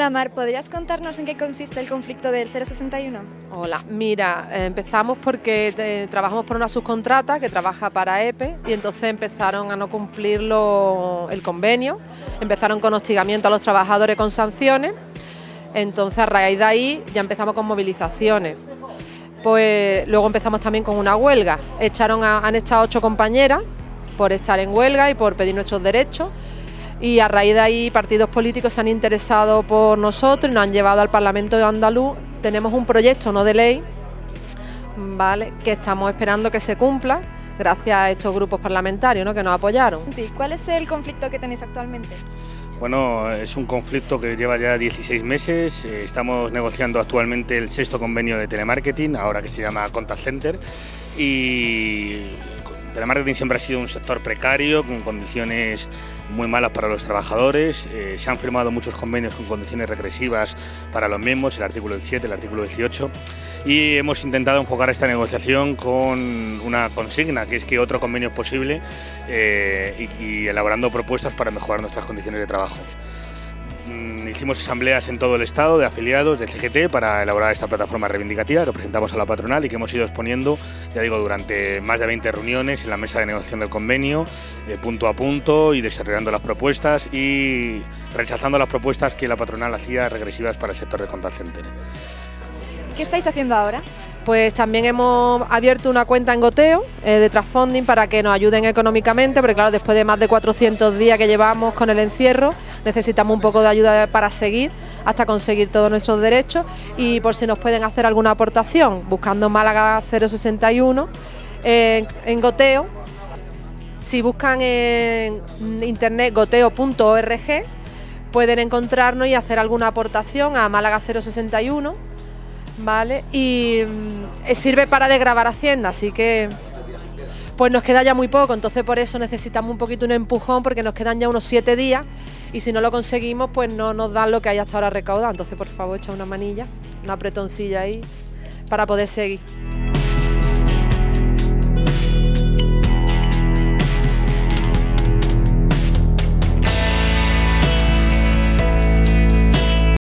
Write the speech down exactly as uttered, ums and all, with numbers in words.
Hola Mar, ¿podrías contarnos en qué consiste el conflicto del cero sesenta y uno? Hola, mira, eh, empezamos porque te, trabajamos por una subcontrata que trabaja para E P E y entonces empezaron a no cumplir lo, el convenio, empezaron con hostigamiento a los trabajadores con sanciones, entonces a raíz de ahí ya empezamos con movilizaciones. Pues luego empezamos también con una huelga, echaron a, han echado ocho compañeras por estar en huelga y por pedir nuestros derechos. Y a raíz de ahí partidos políticos se han interesado por nosotros y nos han llevado al Parlamento de Andaluz. Tenemos un proyecto no de ley, ¿vale?, que estamos esperando que se cumpla gracias a estos grupos parlamentarios, ¿no?, que nos apoyaron. ¿Cuál es el conflicto que tenéis actualmente? Bueno, es un conflicto que lleva ya dieciséis meses, eh, estamos negociando actualmente el sexto convenio de telemarketing, ahora que se llama Contact Center, y telemarketing siempre ha sido un sector precario, con condiciones muy malas para los trabajadores. Eh, se han firmado muchos convenios con condiciones regresivas para los mismos, el artículo diecisiete, el artículo dieciocho, y hemos intentado enfocar esta negociación con una consigna, que es que otro convenio es posible, eh, y, y elaborando propuestas para mejorar nuestras condiciones de trabajo. Hicimos asambleas en todo el estado de afiliados del C G T para elaborar esta plataforma reivindicativa que presentamos a la patronal y que hemos ido exponiendo, ya digo, durante más de veinte reuniones en la mesa de negociación del convenio, eh, punto a punto, y desarrollando las propuestas y rechazando las propuestas que la patronal hacía regresivas para el sector de contact center. ¿Qué estáis haciendo ahora? Pues también hemos abierto una cuenta en Goteo eh, de crowdfunding para que nos ayuden económicamente, porque claro, después de más de cuatrocientos días que llevamos con el encierro, necesitamos un poco de ayuda para seguir hasta conseguir todos nuestros derechos, y por si nos pueden hacer alguna aportación, buscando Málaga cero sesenta y uno eh, en Goteo. Si buscan en internet goteo punto org pueden encontrarnos y hacer alguna aportación a Málaga cero sesenta y uno. Vale, y eh, sirve para desgravar Hacienda, así que pues nos queda ya muy poco, entonces por eso necesitamos un poquito un empujón, porque nos quedan ya unos siete días y si no lo conseguimos pues no nos dan lo que hay hasta ahora recaudado, entonces por favor echa una manilla, una apretoncilla ahí para poder seguir.